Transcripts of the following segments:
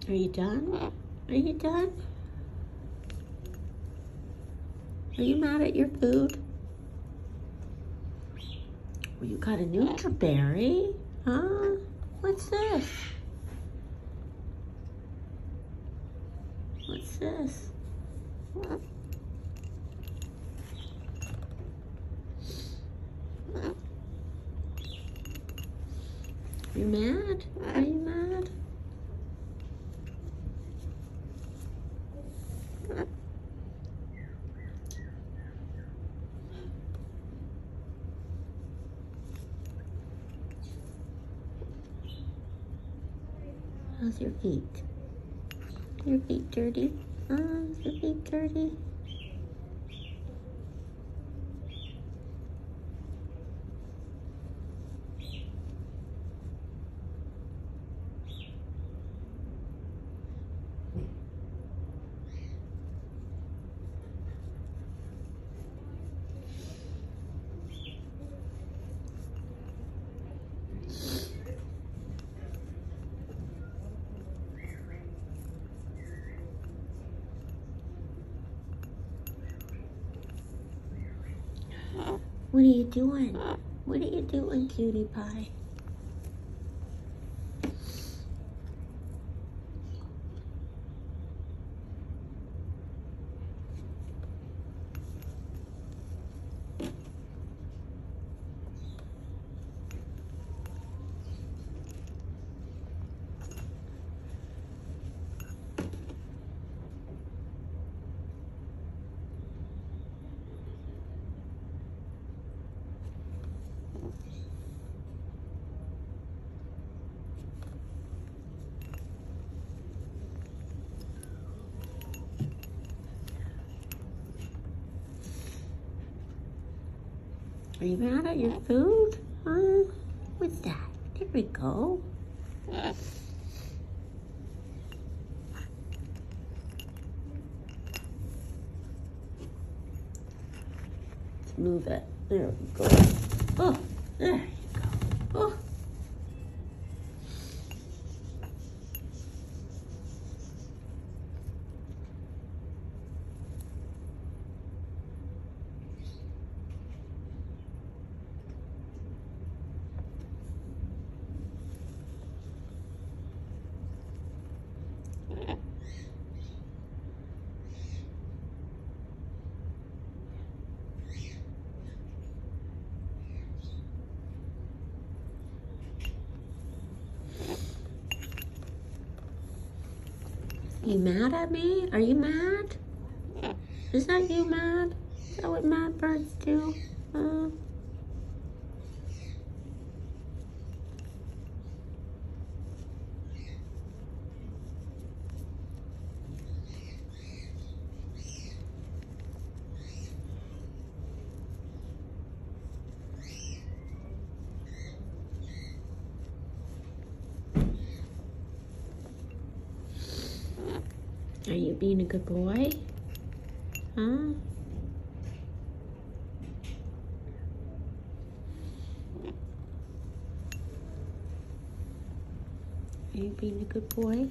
Are you done? Are you done? Are you mad at your food? Well, you got a Nutriberry? Huh? What's this? What's this? You mad? Are you mad? How's your feet? Your feet dirty? Is your feet dirty? What are you doing? What are you doing, cutie pie? Are you mad at your food? What's that? There we go. Let's move it. There we go. Oh, there you go. Oh. You mad at me? Are you mad? Is that you mad? Is that what mad birds do? Are you being a good boy? Huh? Are you being a good boy?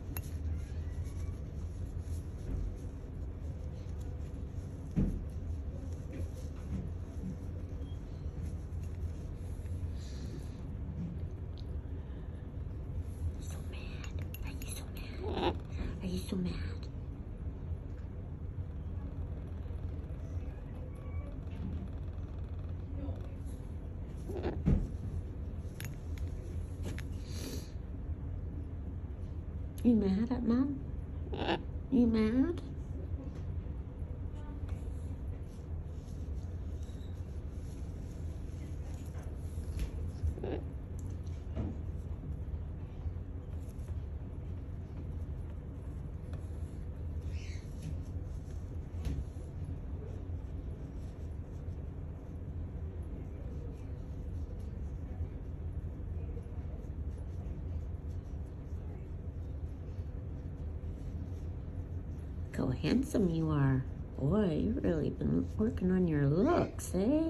So mad. Are you so mad? Are you so mad? You mad at Mom? You mad? Look how handsome you are. Boy, you've really been working on your looks, eh?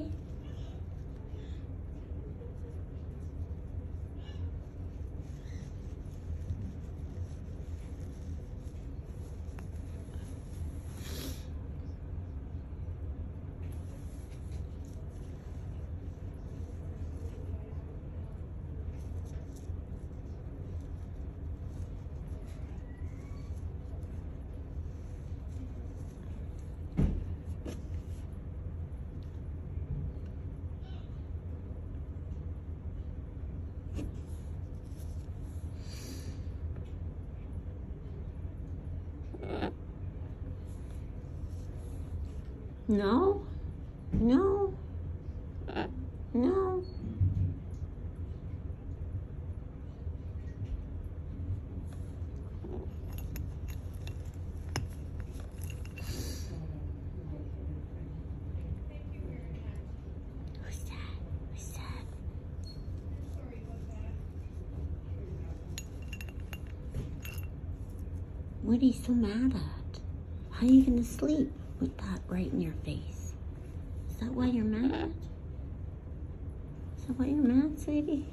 No? No? No? Who's that? Who's that? What are you so mad at? How are you gonna sleep with that right in your face? Is that why you're mad? Is that why you're mad, sweetie?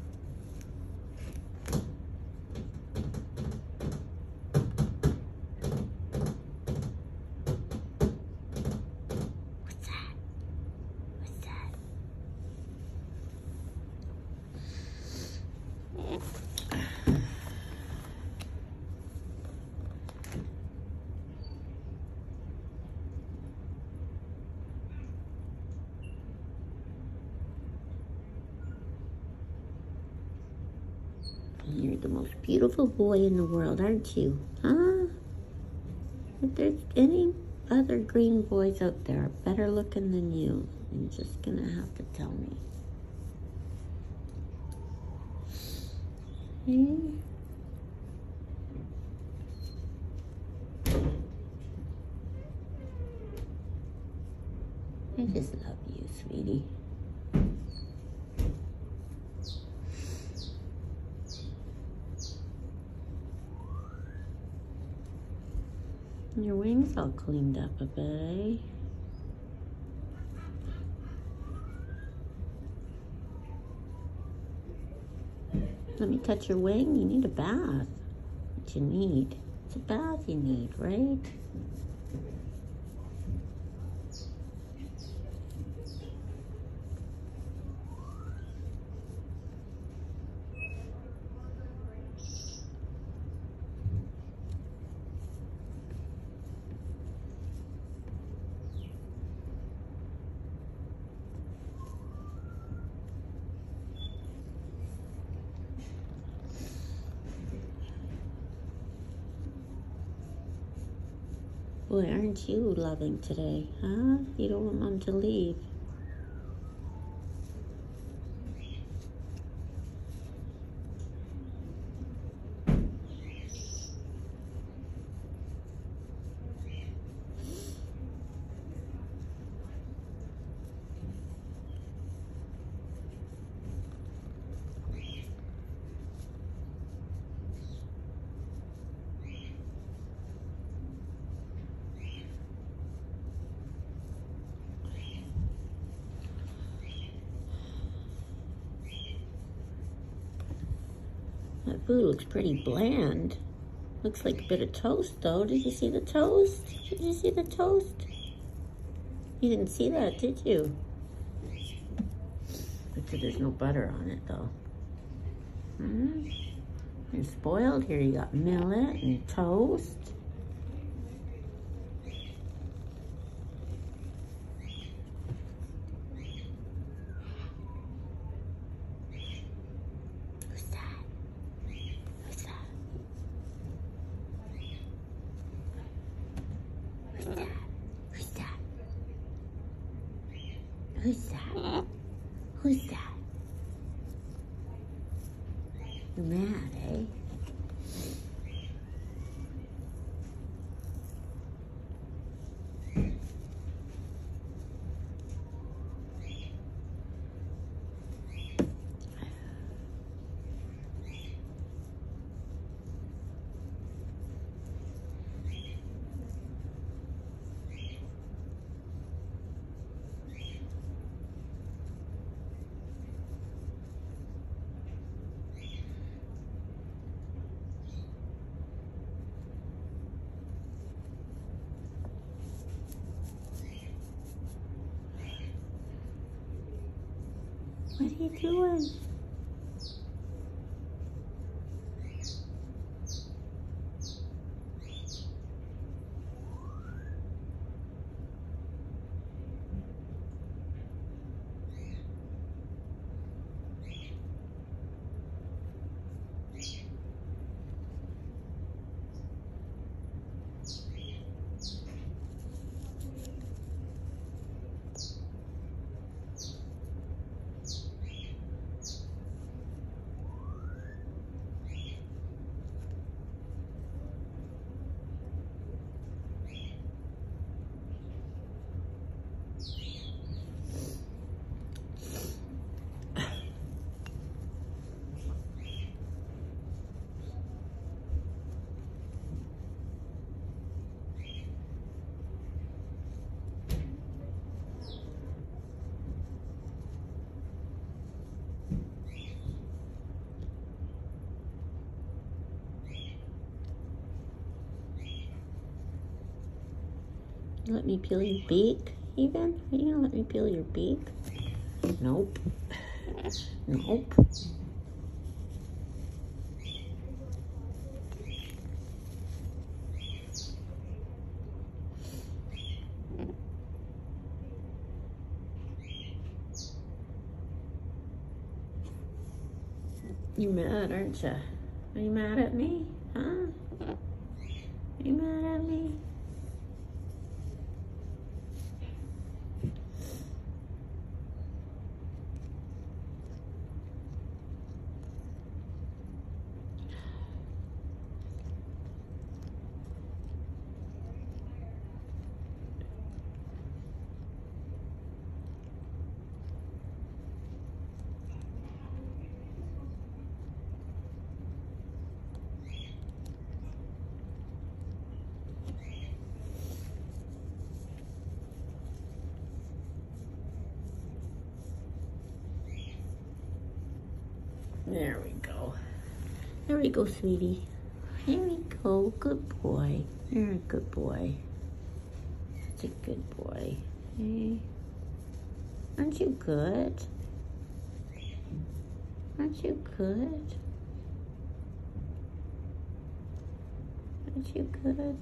What's that? What's that? You're the most beautiful boy in the world, aren't you? Huh? If there's any other green boys out there better looking than you, you're just gonna have to tell me. Hmm? I just love you, sweetie. Your wings all cleaned up a bit, eh? Let me touch your wing. You need a bath. What you need? It's a bath you need, right? Boy, aren't you loving today, huh? You don't want Mom to leave. That food looks pretty bland. Looks like a bit of toast, though. Did you see the toast? Did you see the toast? You didn't see that, did you? Bet you there's no butter on it, though. Hmm? You're spoiled. Here you got millet and toast. Who's that? Who's that? Who's that? Who's that? Who's that? Who's that? You're mad, eh? What are you doing? Let me peel your beak, even? Are you gonna let me peel your beak? Nope. Nope. You mad, aren't you? Are you mad at me? Huh? Are you mad at me? There we go. There we go, sweetie. There we go. Good boy. You're a good boy. Such a good boy. Hey. Aren't you good? Aren't you good? Aren't you good?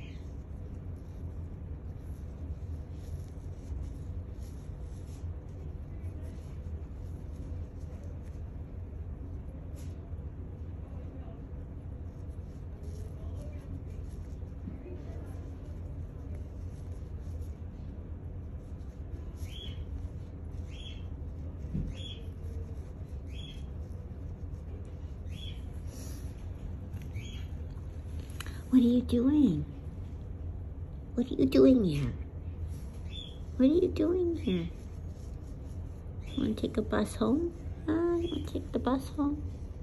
What are you doing? What are you doing here? What are you doing here? Want to take a bus home? You want to take the bus home?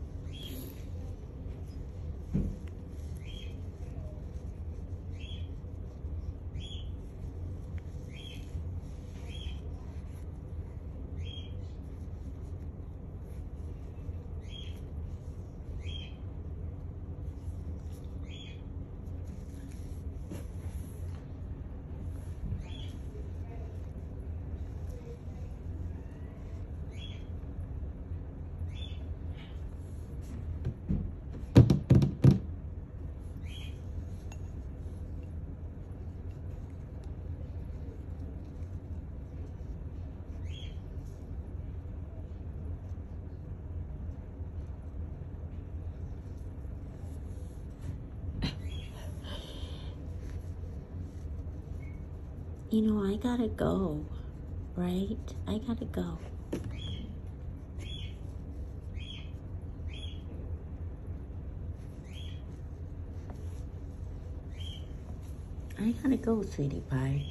You know, I gotta go, right? I gotta go. I gotta go, sweetie pie.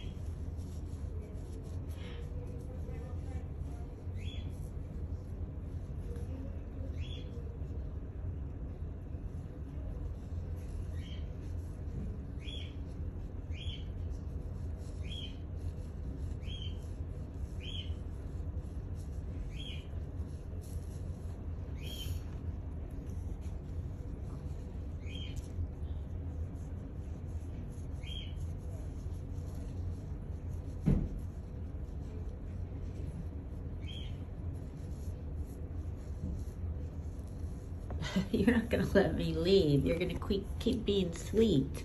You're not gonna let me leave. You're gonna keep being sweet.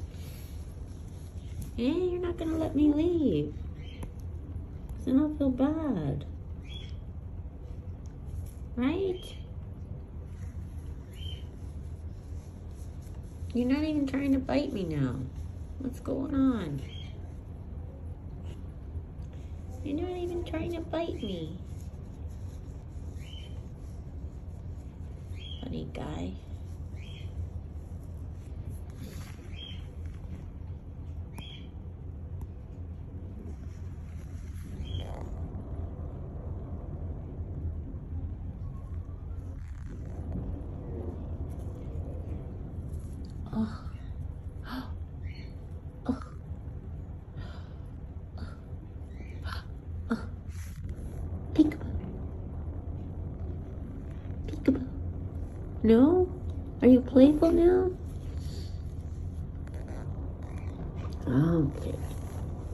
Yeah, you're not gonna let me leave. Then I'll feel bad. Right? You're not even trying to bite me now. What's going on? You're not even trying to bite me. Funny guy. Oh. Oh. Oh. Peekaboo. Peekaboo. No? Are you playful now? Okay.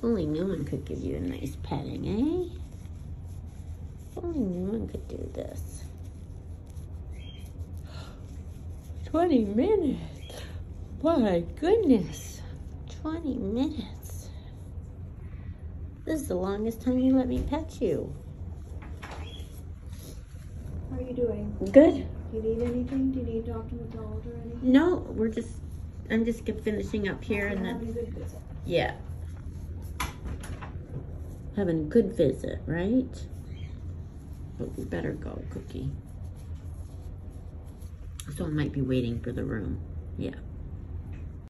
Only Newman could give you a nice petting, eh? Only Newman could do this. 20 minutes. My goodness. 20 minutes. This is the longest time you let me pet you. How are you doing? Good. Do you need anything? Do you need Dr. McDonald or anything? No, I'm just finishing up here and then. Having a good visit. Yeah. Having a good visit, right? But we better go, Cookie. So I might be waiting for the room. Yeah.